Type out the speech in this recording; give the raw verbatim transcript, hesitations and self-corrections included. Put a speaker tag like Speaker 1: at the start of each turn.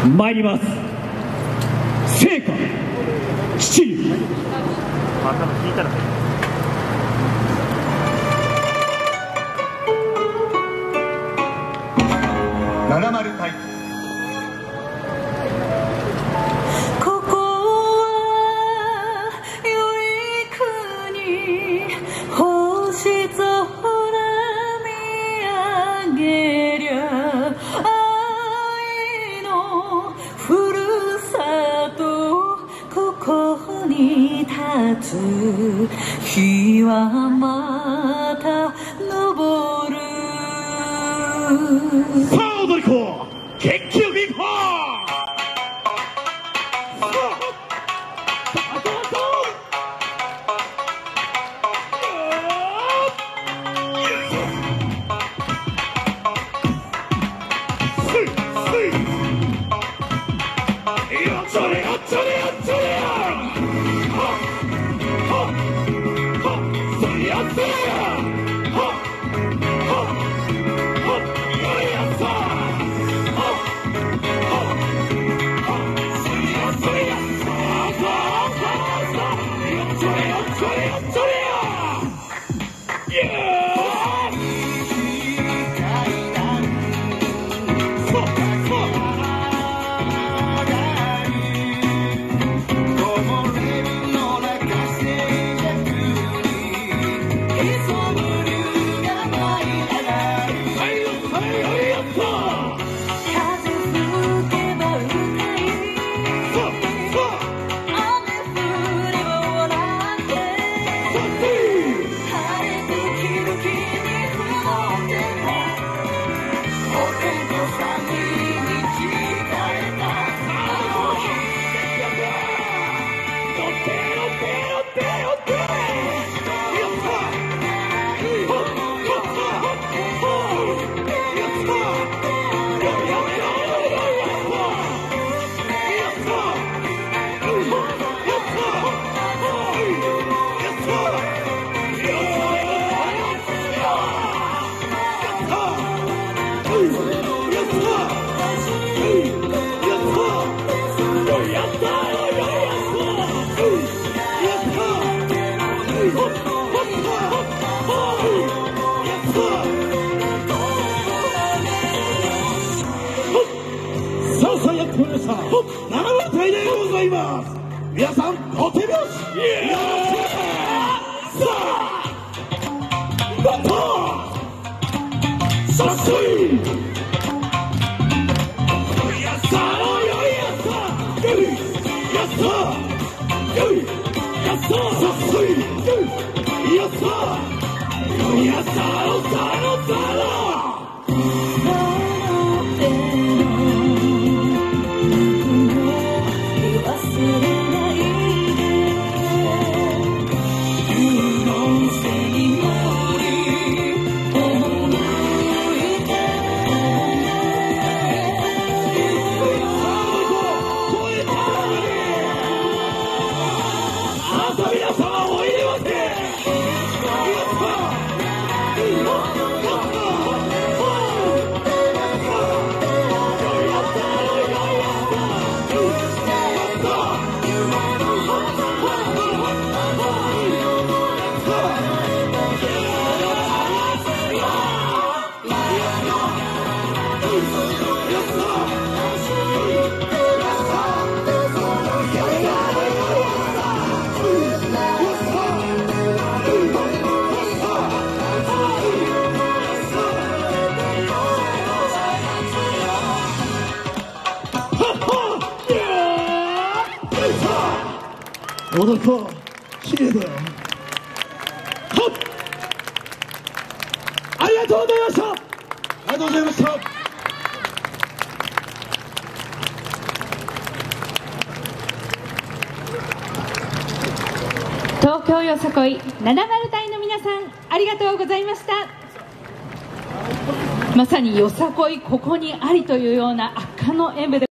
Speaker 1: 参ります。青歌七龍。
Speaker 2: また聞いたら
Speaker 3: なな丸隊。
Speaker 4: ここは良い国、星空見上げりゃ愛のふるさと、ここに立つ日はまた昇る。
Speaker 1: さあ踊り子結局ビッグホーなな丸隊でございます。皆さんお手拍子よろしく。さあバッターさっすいやったーよいやったーよいやったーよいやったーさっすいよいやったーよいやったーのさのさの踊り子綺麗だよ。ありがとうございました。ありがとうございました。
Speaker 5: 東京よさこいなな丸隊の皆さん、ありがとうございました。まさによさこいここにありというような圧巻の演舞で